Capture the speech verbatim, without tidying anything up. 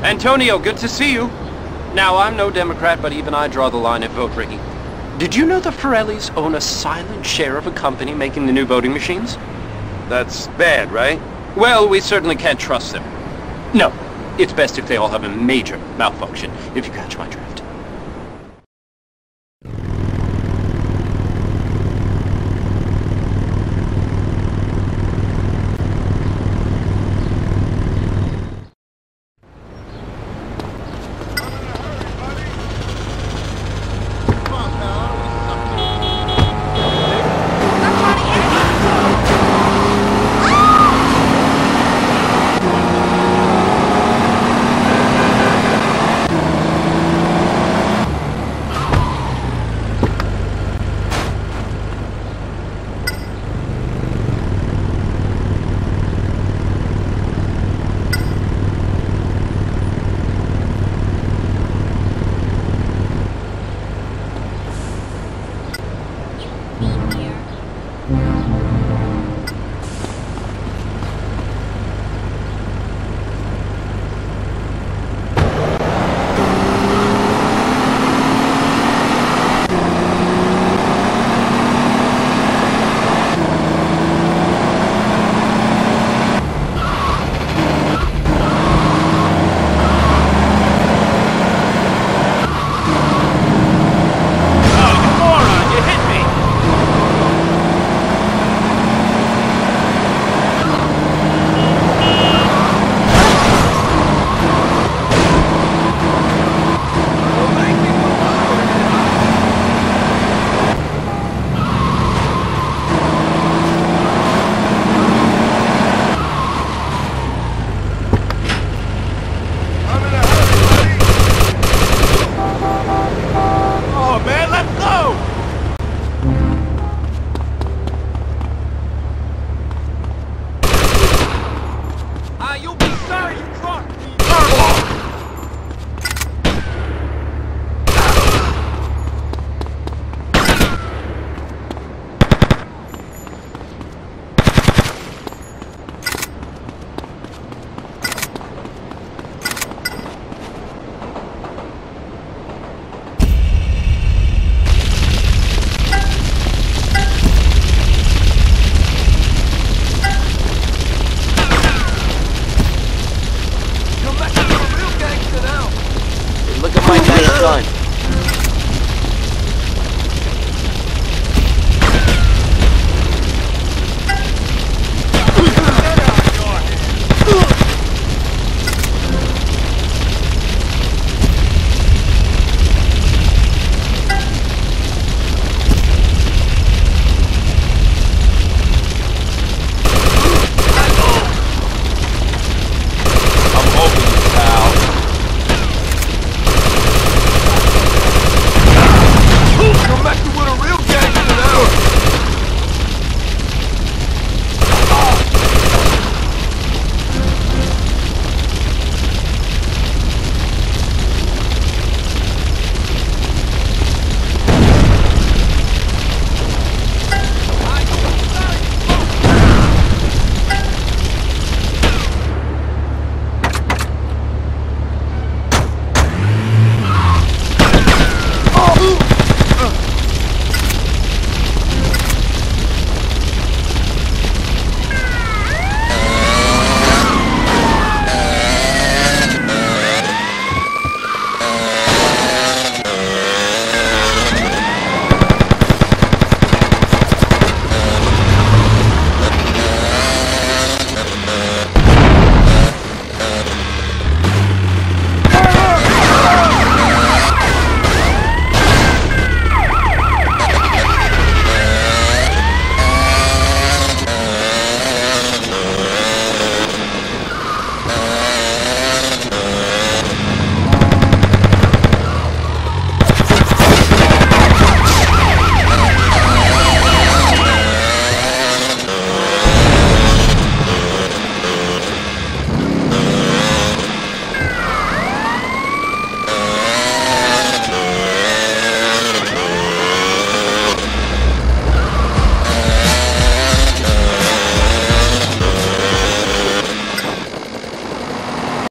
Antonio, good to see you. Now, I'm no Democrat, but even I draw the line at vote rigging. Did you know the Forellis own a silent share of a company making the new voting machines? That's bad, right? Well, we certainly can't trust them. No, it's best if they all have a major malfunction, if you catch my drift. Come back